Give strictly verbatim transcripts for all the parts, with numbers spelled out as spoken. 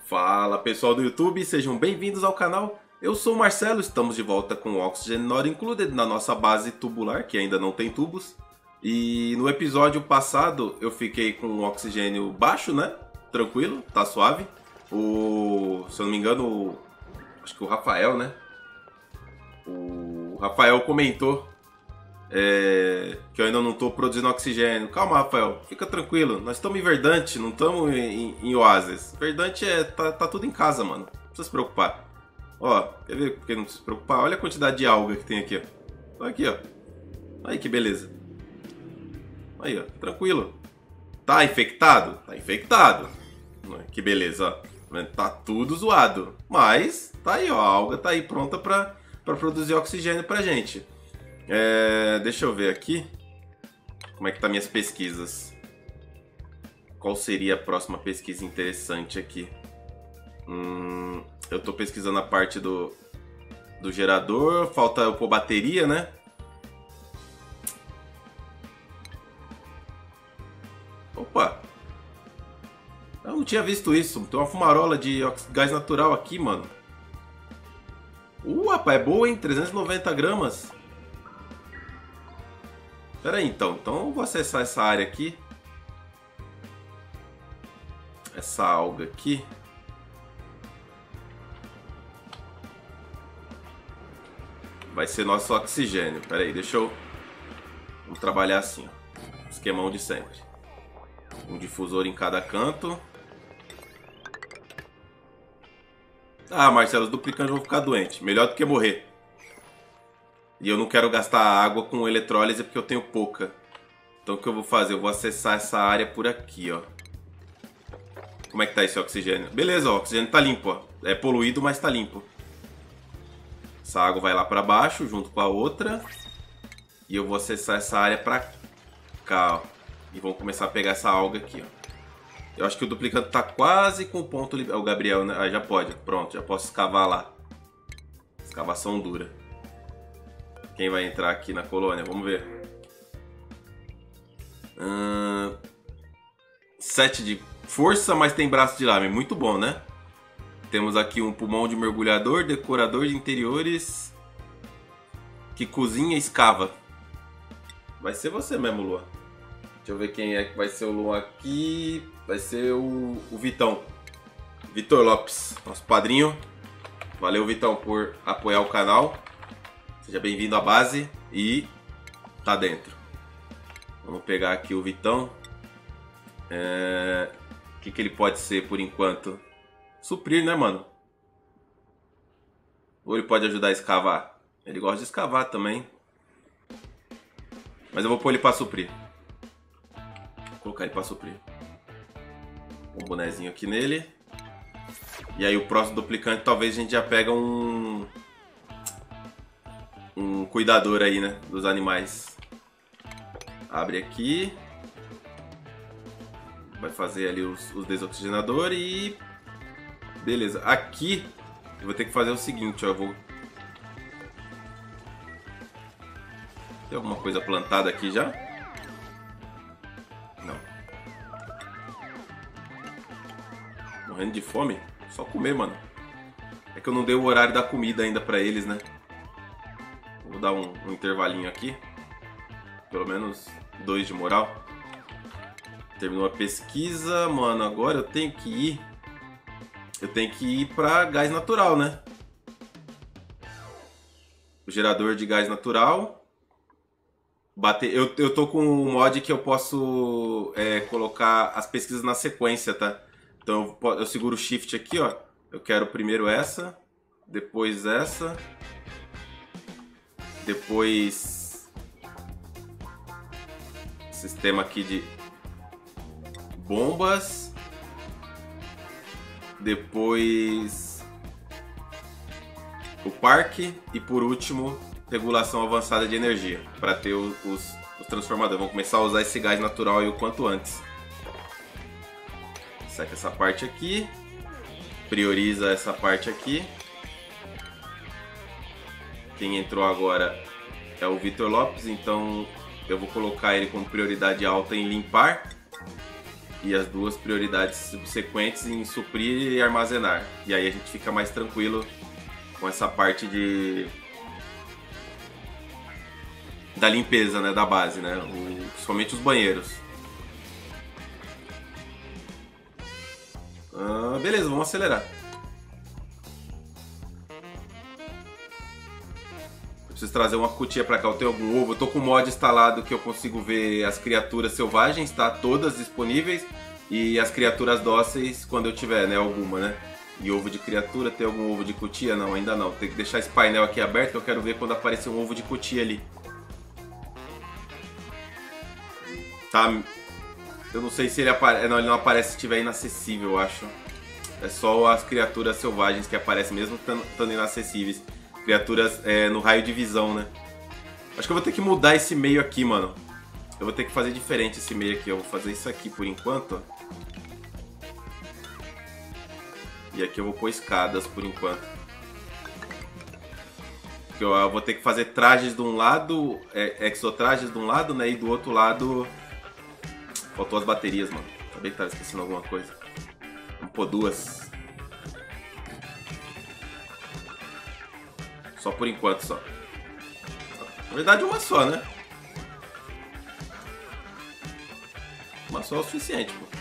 Fala pessoal do YouTube, sejam bem-vindos ao canal. Eu sou o Marcelo, estamos de volta com o Oxygen Not Included na nossa base tubular, que ainda não tem tubos. E no episódio passado eu fiquei com o oxigênio baixo, né? Tranquilo, tá suave. O, se eu não me engano, o, acho que o Rafael, né? O Rafael comentou é, que eu ainda não estou produzindo oxigênio. Calma, Rafael, fica tranquilo. Nós estamos em Verdante, não estamos em, em Oasis. Verdante é tá, tá tudo em casa, mano. Não precisa se preocupar. Ó, quer ver porque não precisa se preocupar? Olha a quantidade de alga que tem aqui, ó. Olha aqui, ó. Aí que beleza. Aí, ó, tranquilo. Tá infectado? Tá infectado. Que beleza, ó. Tá tudo zoado. Mas tá aí, ó. A alga tá aí pronta pra, pra produzir oxigênio pra gente. É, deixa eu ver aqui. Como é que tá minhas pesquisas? Qual seria a próxima pesquisa interessante aqui? Hum, eu tô pesquisando a parte do, do gerador. Falta eu pôr bateria, né? Opa! Eu não tinha visto isso. Tem uma fumarola de gás natural aqui, mano. Uh, rapaz, é boa, hein? trezentos e noventa gramas. Pera aí, então. Então eu vou acessar essa área aqui. Essa alga aqui. Vai ser nosso oxigênio. Pera aí, deixa eu... Vamos trabalhar assim, ó. Esquemão de sempre. Um difusor em cada canto. Ah, Marcelo, os duplicantes vão ficar doentes. Melhor do que morrer. E eu não quero gastar água com eletrólise porque eu tenho pouca. Então o que eu vou fazer? Eu vou acessar essa área por aqui, ó. Como é que tá esse oxigênio? Beleza, ó, o oxigênio tá limpo, ó. É poluído, mas tá limpo. Essa água vai lá pra baixo, junto com a outra. E eu vou acessar essa área pra cá, ó. E vamos começar a pegar essa alga aqui, ó. Eu acho que o duplicante tá quase com o ponto... Li... O Gabriel, né? Ah, já pode. Pronto, já posso escavar lá. Escavação dura. Quem vai entrar aqui na colônia? Vamos ver. Hum... sete de força, mas tem braço de lame. Muito bom, né? Temos aqui um pulmão de mergulhador, decorador de interiores, que cozinha e escava. Vai ser você mesmo, Luan. Deixa eu ver quem é que vai ser o Luan aqui. Vai ser o, o Vitão. Vitor Lopes, nosso padrinho. Valeu, Vitão, por apoiar o canal. Seja bem-vindo à base e tá dentro. Vamos pegar aqui o Vitão. É... O que, que ele pode ser por enquanto? Suprir, né, mano? Ou ele pode ajudar a escavar? Ele gosta de escavar também. Mas eu vou pôr ele pra suprir. Vou colocar ele pra suprir. Um bonezinho aqui nele. E aí o próximo duplicante talvez a gente já pega um... Um cuidador aí, né? Dos animais. Abre aqui. Vai fazer ali os, os desoxigenadores e... Beleza. Aqui eu vou ter que fazer o seguinte, ó. Eu vou... Tem alguma coisa plantada aqui já? Não. Morrendo de fome? Só comer, mano. É que eu não dei o horário da comida ainda pra eles, né? Vou dar um, um intervalinho aqui. Pelo menos dois de moral. Terminou a pesquisa, mano. Agora eu tenho que ir. Eu tenho que ir pra gás natural, né? O gerador de gás natural. Bater. Eu, eu tô com um mod que eu posso é, colocar as pesquisas na sequência, tá? Então eu, eu seguro o Shift aqui, ó. Eu quero primeiro essa. Depois essa. Depois... Sistema aqui de... bombas. Depois o parque e por último regulação avançada de energia para ter os, os, os transformadores. Vamos começar a usar esse gás natural aí o quanto antes. Seca essa parte aqui, prioriza essa parte aqui. Quem entrou agora é o Vitor Lopes, então eu vou colocar ele como prioridade alta em limpar. e as duas prioridades subsequentes em suprir e armazenar. E aí a gente fica mais tranquilo com essa parte de da limpeza, né, da base, né, o, somente os banheiros. Ah, beleza, vamos acelerar. Eu preciso trazer uma cutia pra cá. Eu tenho algum ovo. Eu tô com o mod instalado que eu consigo ver as criaturas selvagens, tá? Todas disponíveis. E as criaturas dóceis quando eu tiver, né? Alguma, né? E ovo de criatura, tem algum ovo de cutia? Não, ainda não. Tem que deixar esse painel aqui aberto que eu quero ver quando aparecer um ovo de cutia ali. Tá? Eu não sei se ele aparece. Não, ele não aparece se estiver inacessível, eu acho. É só as criaturas selvagens que aparecem mesmo estando inacessíveis. Criaturas é, no raio de visão, né? Acho que eu vou ter que mudar esse meio aqui, mano. Eu vou ter que fazer diferente esse meio aqui. Eu vou fazer isso aqui por enquanto. E aqui eu vou pôr escadas por enquanto. Porque eu vou ter que fazer trajes de um lado, é, exotrajes de um lado, né? E do outro lado... Faltou as baterias, mano. Acabei que tava esquecendo alguma coisa. Vamos pôr duas. Só por enquanto, só. Na verdade, uma só, né? Uma só é o suficiente, pô.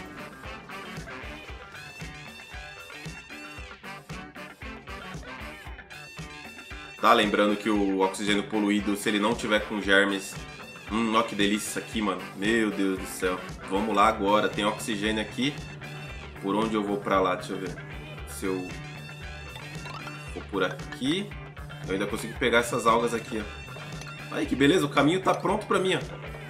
Tá, lembrando que o oxigênio poluído, se ele não tiver com germes... Hum, ó que delícia isso aqui, mano. Meu Deus do céu. Vamos lá agora. Tem oxigênio aqui. Por onde eu vou pra lá? Deixa eu ver. Se eu for por aqui... Eu ainda consigo pegar essas algas aqui, ó. Aí, que beleza. O caminho tá pronto pra mim, ó.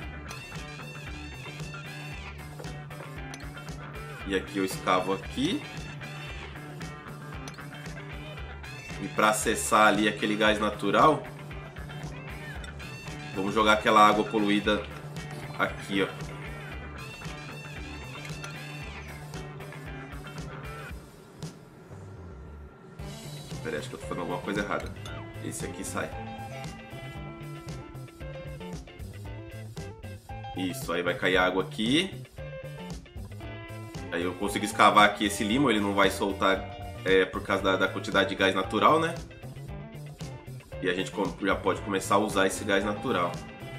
E aqui eu escavo aqui. E pra acessar ali aquele gás natural... Vamos jogar aquela água poluída aqui, ó. Pera aí, acho que eu tô fazendo alguma coisa errada. Esse aqui sai. Isso, aí vai cair água aqui. Aí eu consigo escavar aqui esse limo, ele não vai soltar é, por causa da, da quantidade de gás natural, né? E a gente já pode começar a usar esse gás natural.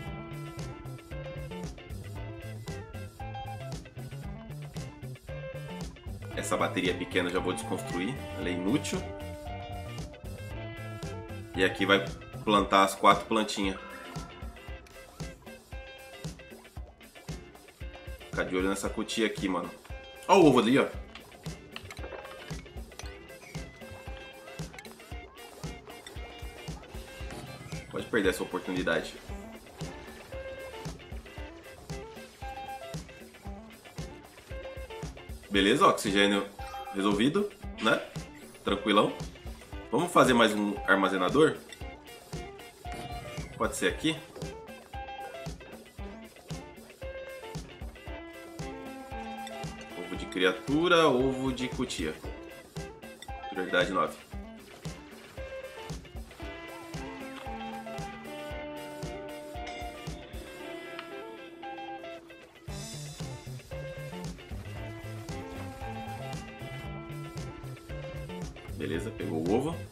Essa bateria pequena eu já vou desconstruir, ela é inútil. E aqui vai plantar as quatro plantinhas. Ficar de olho nessa cutia aqui, mano. Ó o ovo ali, ó. Pode perder essa oportunidade. Beleza, oxigênio resolvido, né? Tranquilão. Vamos fazer mais um armazenador? Pode ser aqui. Ovo de criatura, ovo de cutia. Prioridade nove. Beleza, pegou o ovo.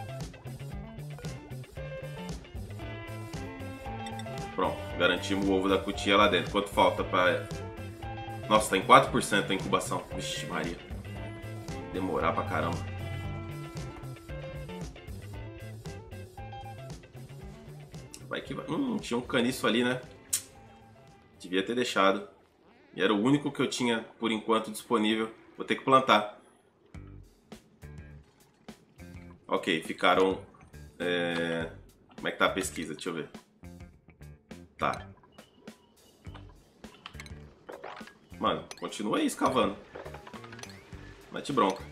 Pronto, garantimos o ovo da cutia lá dentro. Quanto falta para... Nossa, tá em quatro por cento a incubação. Vixe Maria. Demorar pra caramba. Vai que vai. Hum, tinha um caniço ali, né? Devia ter deixado. E era o único que eu tinha, por enquanto, disponível. Vou ter que plantar. Ok, ficaram... É... Como é que tá a pesquisa? Deixa eu ver. Tá. Mano, continua aí escavando. Mete bronca.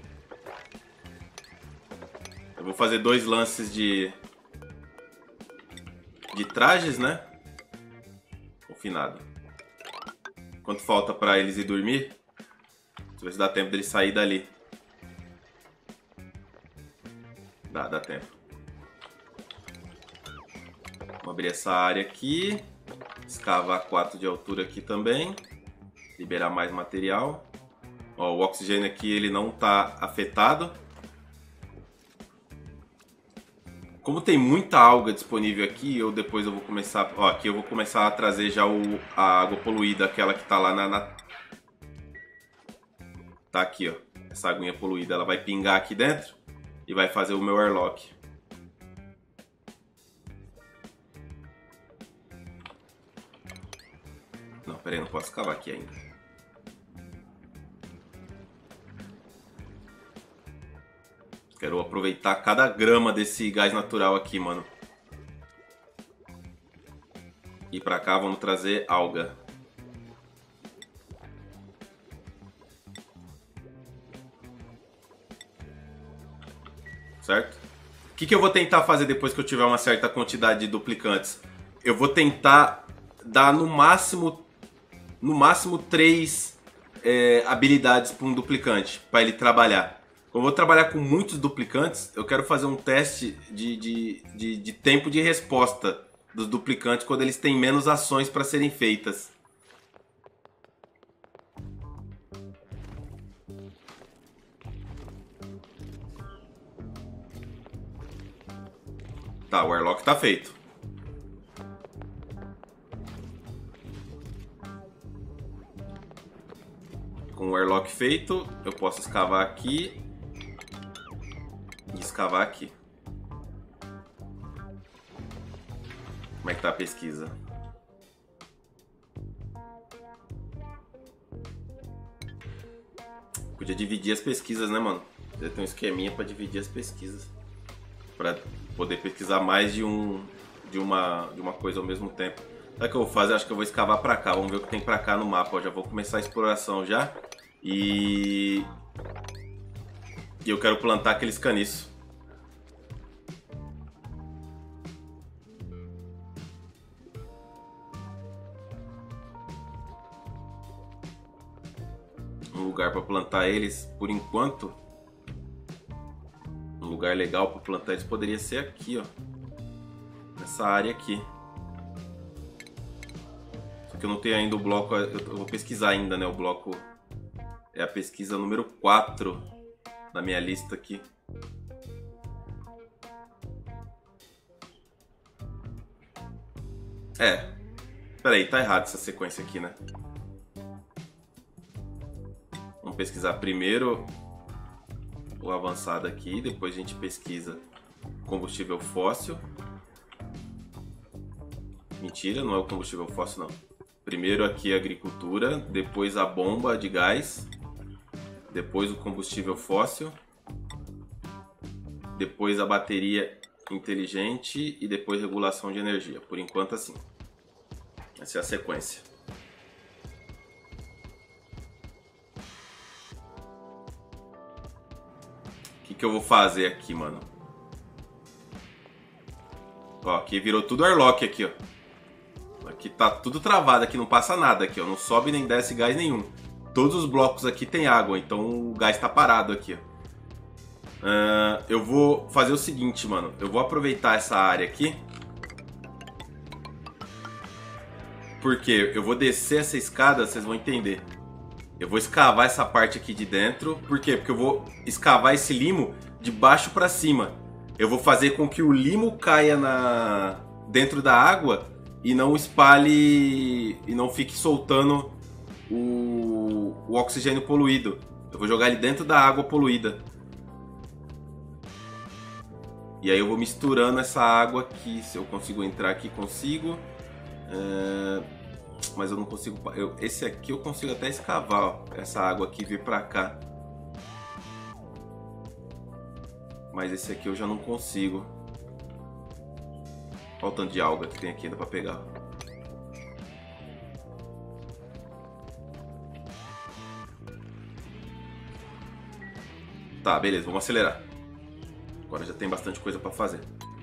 Eu vou fazer dois lances de... De trajes, né? Confinado. Quanto falta pra eles ir dormir? Deixa eu ver se dá tempo deles sair dali. Dá, dá tempo. Vamos abrir essa área aqui. Escavar quatro de altura aqui também. Liberar mais material. Ó, o oxigênio aqui ele não está afetado. Como tem muita alga disponível aqui, eu depois eu vou começar... Ó, aqui eu vou começar a trazer já o, a água poluída, aquela que tá lá na, na... Tá aqui, ó. Essa aguinha poluída, ela vai pingar aqui dentro e vai fazer o meu airlock. Não, peraí, não posso cavar aqui ainda. Quero aproveitar cada grama desse gás natural aqui, mano. E pra cá vamos trazer alga. Certo? O que, que eu vou tentar fazer depois que eu tiver uma certa quantidade de duplicantes? Eu vou tentar dar no máximo, no máximo três é, habilidades para um duplicante, para ele trabalhar. Como eu vou trabalhar com muitos duplicantes, eu quero fazer um teste de, de, de, de tempo de resposta dos duplicantes quando eles têm menos ações para serem feitas. Tá, o airlock tá feito. Com o airlock feito, eu posso escavar aqui e escavar aqui. Como é que tá a pesquisa? Podia dividir as pesquisas, né, mano? Podia ter um esqueminha pra dividir as pesquisas. Pra poder pesquisar mais de, um, de, uma, de uma coisa ao mesmo tempo. Sabe o que eu vou fazer? Acho que eu vou escavar pra cá. Vamos ver o que tem pra cá no mapa. Eu já vou começar a exploração já. E... E eu quero plantar aqueles caniços. Um lugar pra plantar eles, por enquanto... Um lugar legal para plantar eles poderia ser aqui, ó. Nessa área aqui. Só que eu não tenho ainda o bloco... Eu vou pesquisar ainda, né? O bloco... É a pesquisa número quatro na minha lista aqui. É. Peraí, tá errado essa sequência aqui, né? Vamos pesquisar primeiro... o avançado aqui, depois a gente pesquisa combustível fóssil. Mentira, não é o combustível fóssil não. Primeiro aqui a agricultura, depois a bomba de gás, depois o combustível fóssil, depois a bateria inteligente e depois regulação de energia. Por enquanto assim. Essa é a sequência. O que, que eu vou fazer aqui, mano? Ó, aqui virou tudo airlock aqui, ó. Aqui tá tudo travado, aqui não passa nada aqui, ó. Não sobe nem desce gás nenhum. Todos os blocos aqui tem água, então o gás tá parado aqui, ó. Uh, eu vou fazer o seguinte, mano. Eu vou aproveitar essa área aqui. Porque eu vou descer essa escada, vocês vão entender. Eu vou escavar essa parte aqui de dentro. Por quê? Porque eu vou escavar esse limo de baixo para cima. Eu vou fazer com que o limo caia na... dentro da água e não espalhe e não fique soltando o, o oxigênio poluído. Eu vou jogar ele dentro da água poluída. E aí eu vou misturando essa água aqui. Se eu consigo entrar aqui, consigo. É... Mas eu não consigo... Eu, esse aqui eu consigo até escavar, ó. Essa água aqui vir pra cá. Mas esse aqui eu já não consigo. Olha o tanto de alga que tem aqui ainda pra pegar. Tá, beleza, vamos acelerar. Agora já tem bastante coisa pra fazer.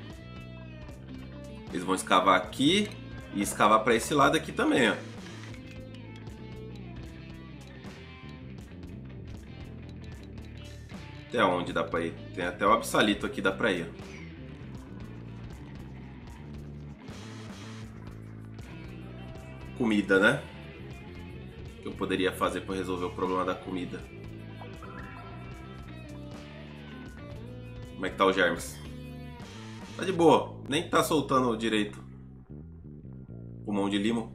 Eles vão escavar aqui e escavar pra esse lado aqui também, ó. Até onde dá pra ir? Tem até o absalito aqui, dá pra ir, ó. Comida, né? que eu poderia fazer para resolver o problema da comida? Como é que tá o germes? Tá de boa, nem tá soltando direito. Pulmão de limo.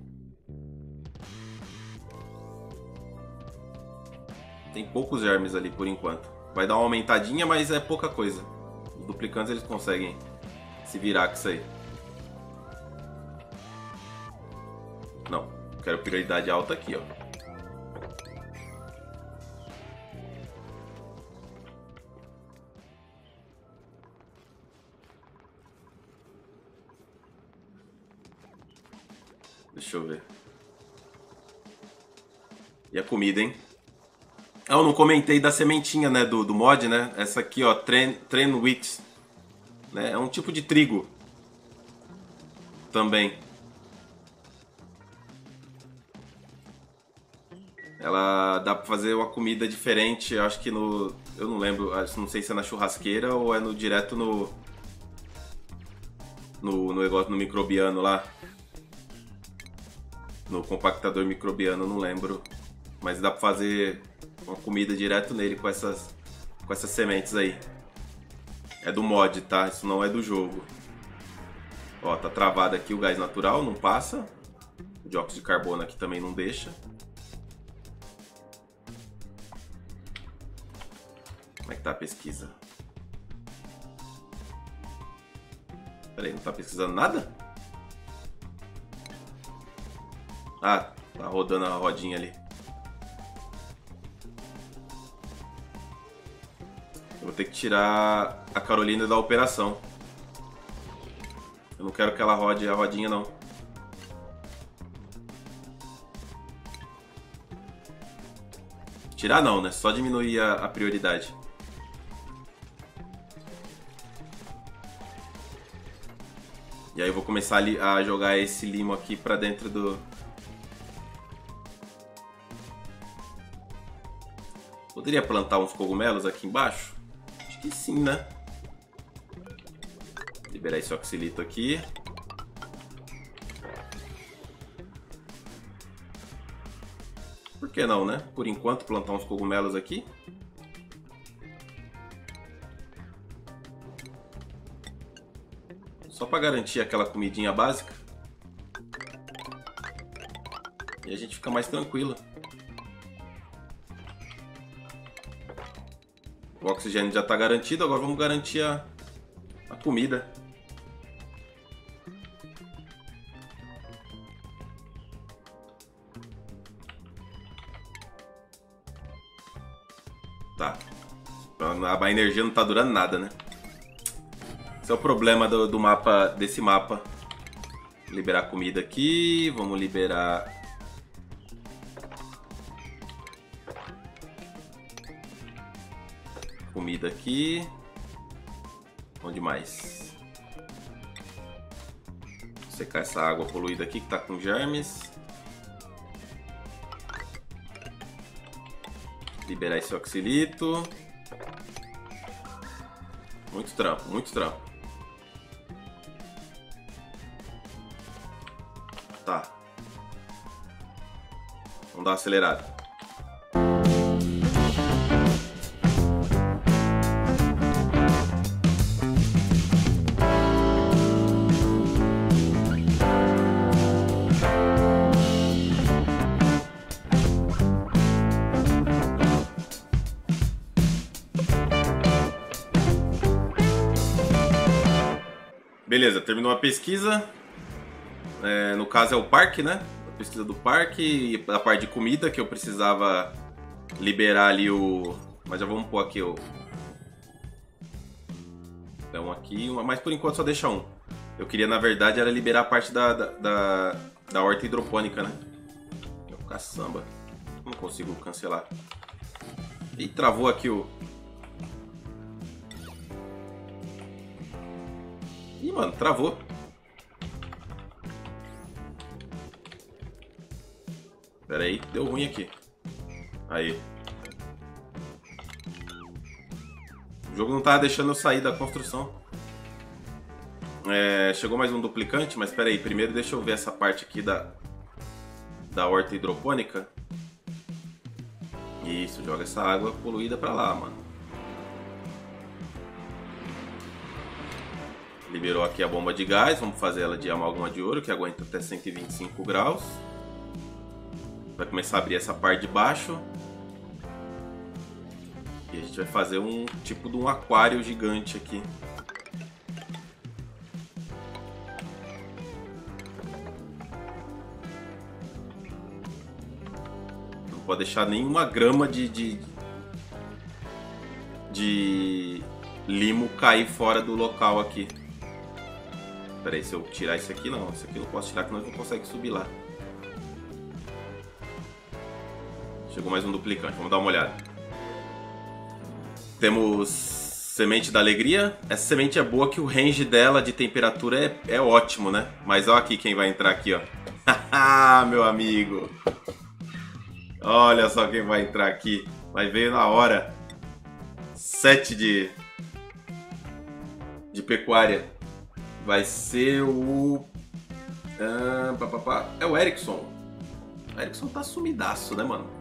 Tem poucos germes ali por enquanto. Vai dar uma aumentadinha, mas é pouca coisa. Os duplicantes eles conseguem se virar com isso aí. Não, quero prioridade alta aqui, ó. Deixa eu ver. E a comida, hein? Ah, eu não comentei da sementinha, né, do, do mod, né? Essa aqui, ó, Tren, Tren Wheat, né? É um tipo de trigo também. Ela dá pra fazer uma comida diferente, eu acho que no... Eu não lembro, não sei se é na churrasqueira ou é no direto no... No, no negócio, no microbiano lá. No compactador microbiano, não lembro. Mas dá pra fazer uma comida direto nele com essas, com essas sementes aí. É do mod, tá? Isso não é do jogo. Ó, tá travado aqui o gás natural, não passa. O dióxido de carbono aqui também não deixa. Como é que tá a pesquisa? Pera aí, não tá pesquisando nada? Ah, tá rodando a rodinha ali. Eu vou ter que tirar a Carolina da operação. Eu não quero que ela rode a rodinha, não. Tirar não, né? Só diminuir a, a prioridade. E aí eu vou começar a, a jogar esse limo aqui pra dentro do... Poderia plantar uns cogumelos aqui embaixo? Acho que sim, né? Liberar esse oxilito aqui. Por que não, né? Por enquanto, plantar uns cogumelos aqui. Só para garantir aquela comidinha básica. E a gente fica mais tranquilo. O oxigênio já está garantido, agora vamos garantir a, a comida. Tá. A energia não está durando nada, né? Esse é o problema do, do mapa, desse mapa. Liberar comida aqui, vamos liberar... Comida aqui. Onde mais? Secar essa água poluída aqui que tá com germes. Liberar esse oxilito. Muito trampo, muito trampo. Tá. Vamos dar uma acelerada. Beleza, terminou a pesquisa. É, no caso é o parque, né? A pesquisa do parque e a parte de comida que eu precisava liberar ali o... Mas já vamos pôr aqui o... Então um aqui, uma... mas por enquanto só deixa um. Eu queria, na verdade, era liberar a parte da, da, da, da horta hidropônica, né? Caçamba. Não consigo cancelar. E travou aqui o... Ih, mano, travou. Pera aí, deu ruim aqui. Aí. O jogo não tá deixando eu sair da construção. É, chegou mais um duplicante, mas pera aí, primeiro deixa eu ver essa parte aqui da, da horta hidropônica. Isso, joga essa água poluída pra lá, mano. Liberou aqui a bomba de gás, vamos fazer ela de amálgama de ouro, que aguenta até cento e vinte e cinco graus. Vai começar a abrir essa parte de baixo. E a gente vai fazer um tipo de um aquário gigante aqui. Não pode deixar nenhuma grama de, de, de limo cair fora do local aqui. Pera aí, se eu tirar isso aqui, não. Isso aqui eu não posso tirar, que nós não conseguimos subir lá. Chegou mais um duplicante, vamos dar uma olhada. Temos semente da alegria. Essa semente é boa que o range dela de temperatura é, é ótimo, né? Mas olha aqui quem vai entrar aqui, ó. Haha, meu amigo. Olha só quem vai entrar aqui. Vai ver na hora. Sete de... de pecuária. Vai ser o... Ah, pá, pá, pá. É o Erickson. O Erickson tá sumidaço, né, mano?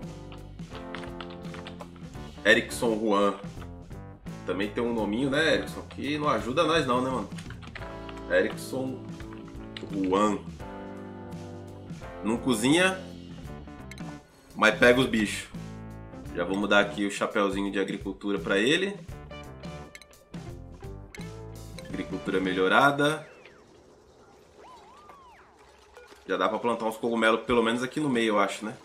Erickson Juan. Também tem um nominho, né, Erickson? Que não ajuda nós não, né, mano? Erickson Juan. Não cozinha, mas pega os bichos. Já vou mudar aqui o chapéuzinho de agricultura pra ele. Agricultura melhorada. Já dá pra plantar uns cogumelos, pelo menos aqui no meio, eu acho, né?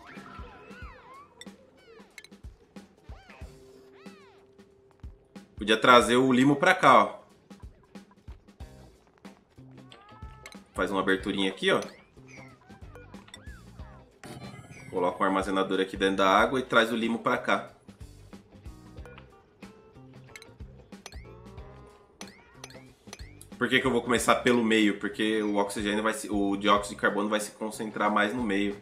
Podia trazer o limo pra cá, ó. Faz uma aberturinha aqui, ó. Coloca um armazenador aqui dentro da água e traz o limo pra cá. Por que que eu vou começar pelo meio? Porque o oxigênio vai se, o dióxido de carbono vai se concentrar mais no meio.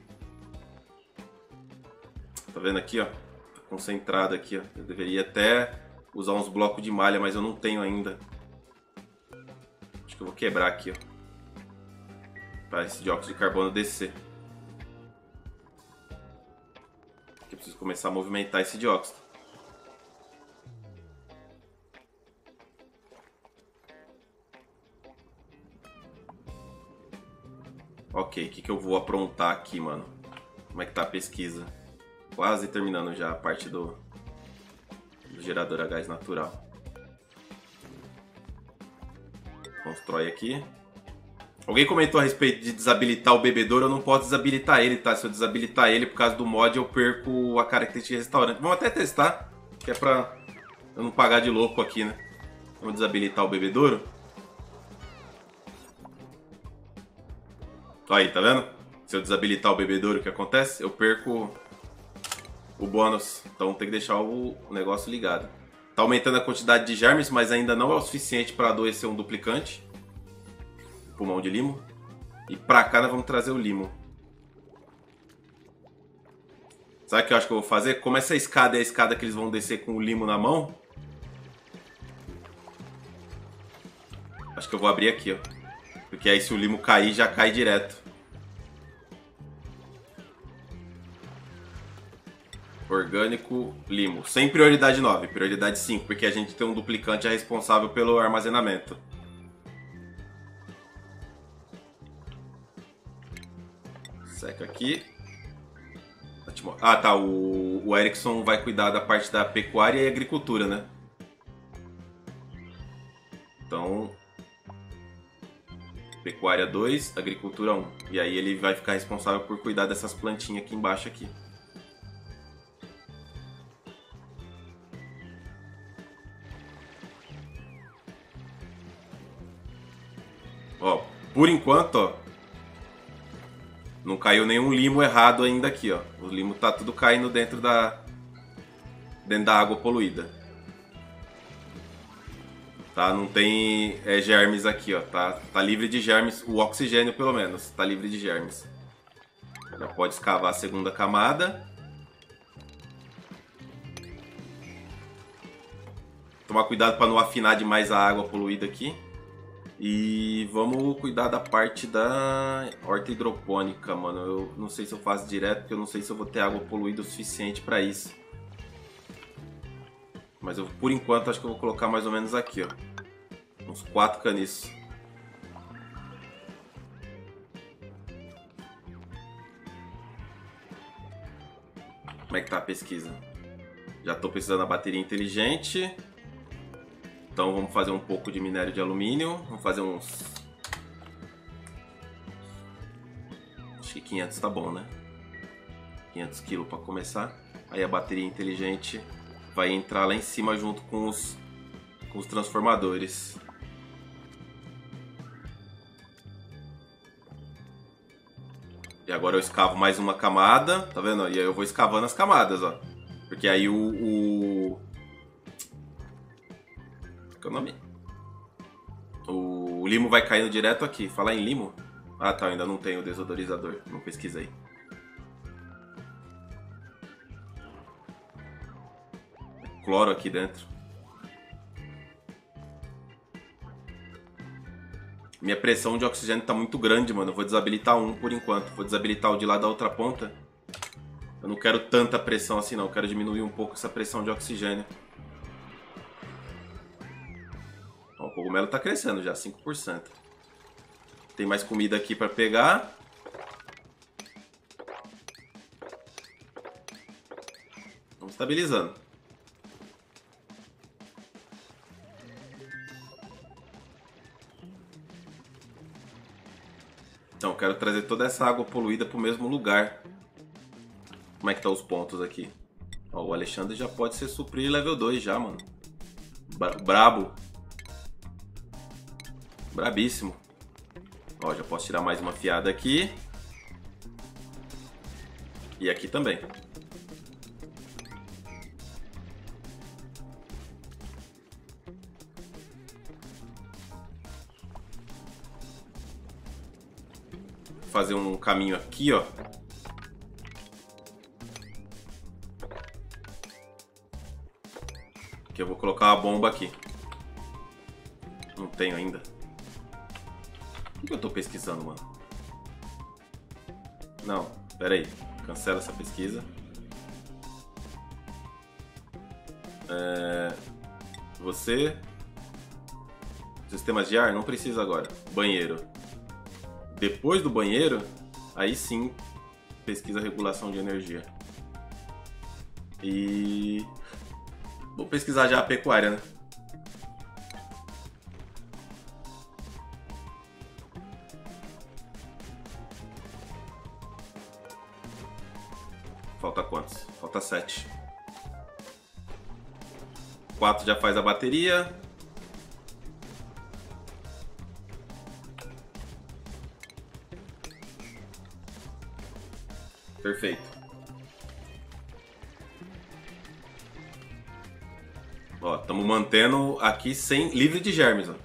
Tá vendo aqui, ó? Tá concentrado aqui, ó. Eu deveria até usar uns blocos de malha, mas eu não tenho ainda. Acho que eu vou quebrar aqui, ó. Para esse dióxido de carbono descer. Aqui eu preciso começar a movimentar esse dióxido. Ok, o que, que eu vou aprontar aqui, mano? Como é que tá a pesquisa? Quase terminando já a parte do, do gerador a gás natural. Constrói aqui. Alguém comentou a respeito de desabilitar o bebedouro. Eu não posso desabilitar ele, tá? Se eu desabilitar ele por causa do mod, eu perco a característica de restaurante. Vamos até testar, que é pra eu não pagar de louco aqui, né? Vamos desabilitar o bebedouro. Aí, tá vendo? Se eu desabilitar o bebedouro, o que acontece? Eu perco o bônus. Então tem que deixar o negócio ligado. Tá aumentando a quantidade de germes, mas ainda não é o suficiente para adoecer um duplicante. Pulmão de limo. E pra cá nós vamos trazer o limo. Sabe o que eu acho que eu vou fazer? Como essa escada é a escada que eles vão descer com o limo na mão. Acho que eu vou abrir aqui, ó. Porque aí se o limo cair, já cai direto. Orgânico, limo. Sem prioridade nove, prioridade cinco. Porque a gente tem um duplicante responsável pelo armazenamento. Seca aqui. Ah, tá. O, o Erickson vai cuidar da parte da pecuária e agricultura, né? Então... Pecuária dois, agricultura um. E aí ele vai ficar responsável por cuidar dessas plantinhas aqui embaixo aqui. Ó, por enquanto, ó, não caiu nenhum limo errado ainda aqui, ó. O limo tá tudo caindo dentro da dentro da água poluída. Tá? Não tem é, germes aqui, ó. Tá, tá livre de germes. O oxigênio, pelo menos, tá livre de germes. Já pode escavar a segunda camada. Tomar cuidado para não afinar demais a água poluída aqui. E vamos cuidar da parte da horta hidropônica, mano. Eu não sei se eu faço direto, porque eu não sei se eu vou ter água poluída o suficiente pra isso. Mas eu, por enquanto, acho que eu vou colocar mais ou menos aqui, ó. Uns quatro caniços. Como é que tá a pesquisa? Já tô precisando da bateria inteligente. Então vamos fazer um pouco de minério de alumínio. Vamos fazer uns... Acho que quinhentos tá bom, né? quinhentos quilos para começar. Aí a bateria inteligente vai entrar lá em cima junto com os, com os transformadores. E agora eu escavo mais uma camada, tá vendo? E aí eu vou escavando as camadas, ó. Porque aí o... o... Qual é o nome? O limo vai caindo direto aqui. Falar em limo... Ah tá, ainda não tenho o desodorizador. Não pesquisei. Cloro aqui dentro. Minha pressão de oxigênio tá muito grande, mano. Eu vou desabilitar um por enquanto. Vou desabilitar o de lá da outra ponta. Eu não quero tanta pressão assim não. Eu quero diminuir um pouco essa pressão de oxigênio. Ó, o cogumelo tá crescendo já, cinco por cento. Tem mais comida aqui pra pegar. Vamos estabilizando. Então, eu quero trazer toda essa água poluída pro mesmo lugar. Como é que tá os pontos aqui? Ó, o Alexandre já pode ser suprir level dois já, mano. Bra brabo. Brabíssimo. Ó, já posso tirar mais uma fiada aqui. E aqui também. Fazer um caminho aqui, ó. Que eu vou colocar uma bomba aqui. Não tenho ainda. O que eu tô pesquisando, mano? Não, pera aí. Cancela essa pesquisa. É... Você... Sistemas de ar? Não precisa agora. Banheiro. Depois do banheiro, aí sim, pesquisa regulação de energia. E... Vou pesquisar já a pecuária, né? Falta quantos? Falta sete. quatro já faz a bateria. Perfeito. Ó, estamos mantendo aqui sem livre de germes, ó.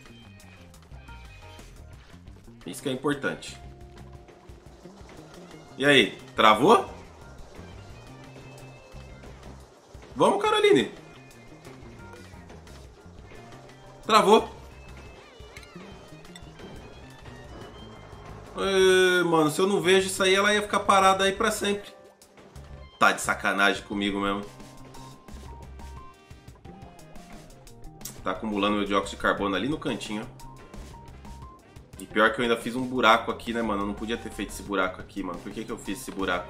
Isso que é importante. E aí, travou? Vamos, Caroline. Travou. Ê, mano, se eu não vejo isso aí, ela ia ficar parada aí pra sempre. Tá de sacanagem comigo mesmo. Tá acumulando meu dióxido de carbono ali no cantinho. E pior que eu ainda fiz um buraco aqui, né, mano? Eu não podia ter feito esse buraco aqui, mano. Por que que eu fiz esse buraco?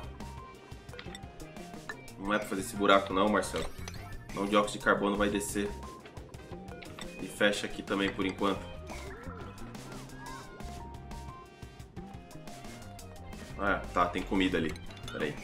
Não é pra fazer esse buraco não, Marcelo. Não, o dióxido de carbono vai descer. E fecha aqui também por enquanto. Ah, tá, tem comida ali. Pera aí.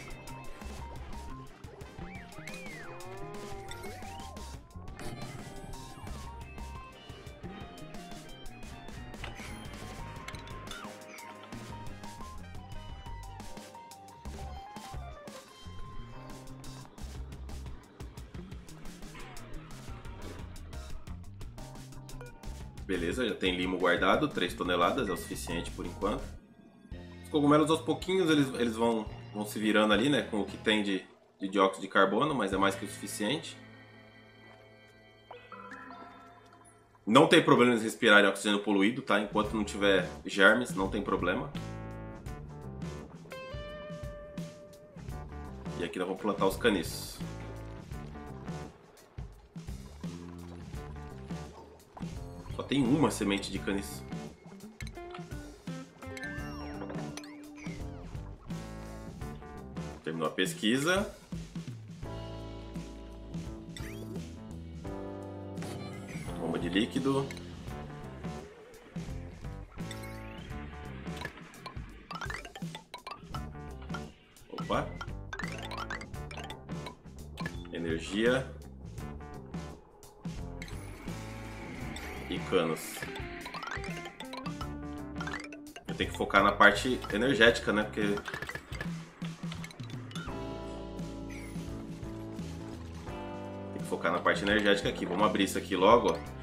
Beleza, já tem limo guardado, três toneladas, é o suficiente por enquanto. Os cogumelos aos pouquinhos eles, eles vão, vão se virando ali, né, com o que tem de, de dióxido de carbono, mas é mais que o suficiente. Não tem problema eles respirarem oxigênio poluído, tá? Enquanto não tiver germes, não tem problema. E aqui nós vamos plantar os caniços. Só tem uma semente de caniço. Terminou a pesquisa. Bomba de líquido. Opa. Energia. E canos. Eu tenho que focar na parte energética, né? Porque tem que focar na parte energética aqui. Vamos abrir isso aqui logo, ó.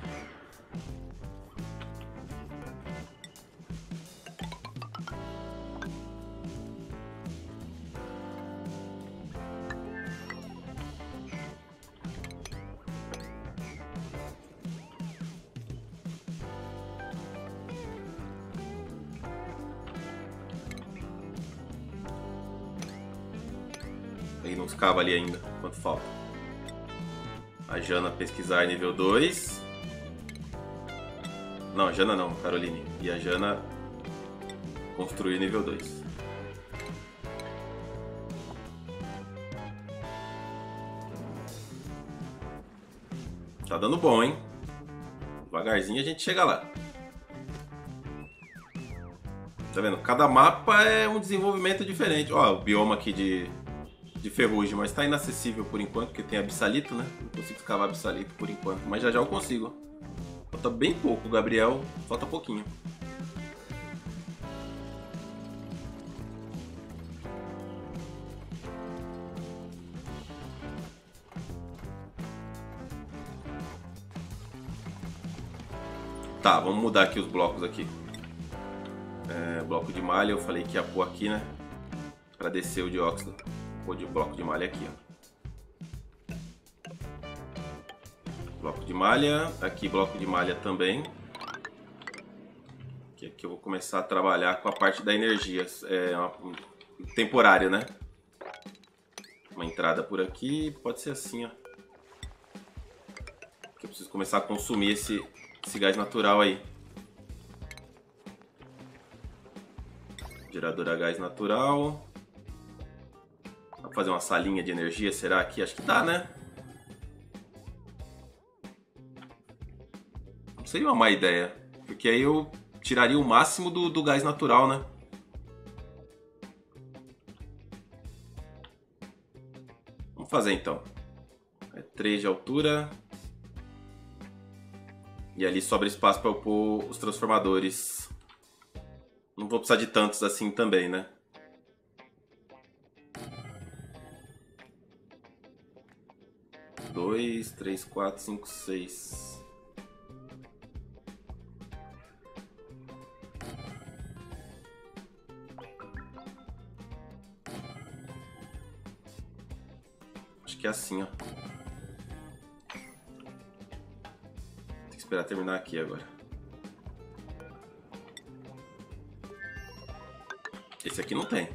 Aí não escava ali ainda, quanto falta. A Jana pesquisar nível dois. Não, a Jana não, Caroline. E a Jana construir nível dois. Tá dando bom, hein? Devagarzinho a gente chega lá. Tá vendo? Cada mapa é um desenvolvimento diferente. Ó, o bioma aqui de... de ferrugem, mas tá inacessível por enquanto, porque tem absalito, né? Não consigo escavar absalito por enquanto, mas já já eu consigo. Falta bem pouco, Gabriel, falta pouquinho. Tá, vamos mudar aqui os blocos aqui. É, bloco de malha, eu falei que ia pôr aqui, né? Pra descer o dióxido. De bloco de malha aqui, ó. Bloco de malha, aqui bloco de malha também. Que aqui eu vou começar a trabalhar com a parte da energia, é uma, um, temporário, né? Uma entrada por aqui, pode ser assim, ó. Que eu preciso começar a consumir esse, esse gás natural aí. Gerador a gás natural. Fazer uma salinha de energia, será que? Acho que dá, né? Não seria uma má ideia, porque aí eu tiraria o máximo do, do gás natural, né? Vamos fazer então. É três de altura. E ali sobra espaço para eu pôr os transformadores. Não vou precisar de tantos assim também, né? Dois, três, quatro, cinco, seis. Acho que é assim, ó. Tem que esperar terminar aqui agora. Esse aqui não tem.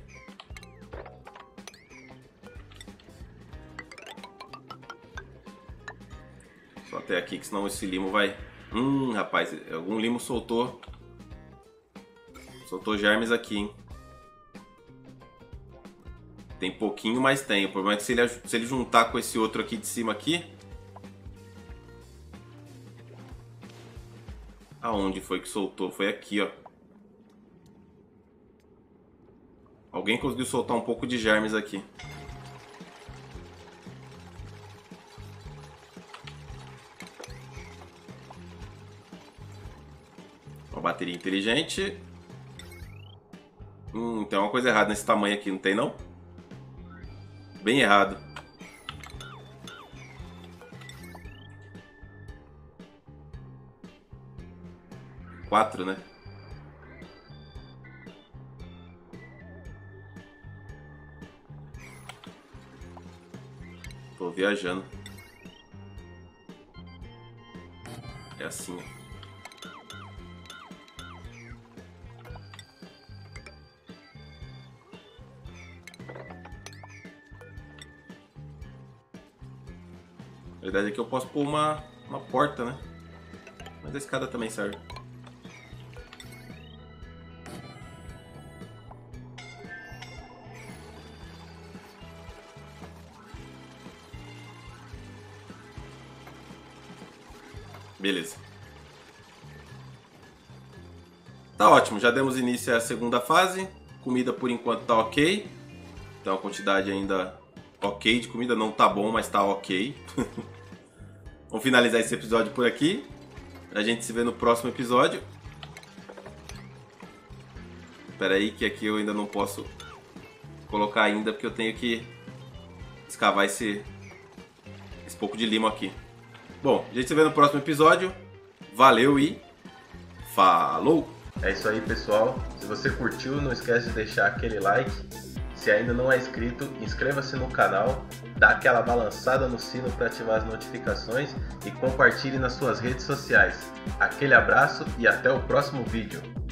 Só até aqui, que senão esse limo vai... Hum, rapaz, algum limo soltou. Soltou germes aqui, hein? Tem pouquinho, mas tem. O problema é que se ele, se ele juntar com esse outro aqui de cima aqui... Aonde foi que soltou? Foi aqui, ó. Alguém conseguiu soltar um pouco de germes aqui. Uma bateria inteligente. Hum, tem uma coisa errada nesse tamanho aqui, não tem não? Bem errado. Quatro, né? Tô viajando. É assim, ó. A verdade é que eu posso pôr uma, uma porta, né? Mas a escada também serve. Beleza. Tá ótimo, já demos início à segunda fase. Comida por enquanto tá ok. Então a quantidade ainda ok de comida. Não tá bom, mas tá ok. Vamos finalizar esse episódio por aqui. A gente se vê no próximo episódio. Espera aí que aqui eu ainda não posso colocar ainda, porque eu tenho que escavar esse, esse pouco de limo aqui. Bom, a gente se vê no próximo episódio. Valeu e falou! É isso aí, pessoal. Se você curtiu, não esquece de deixar aquele like. Se ainda não é inscrito, inscreva-se no canal, dá aquela balançada no sino para ativar as notificações e compartilhe nas suas redes sociais. Aquele abraço e até o próximo vídeo.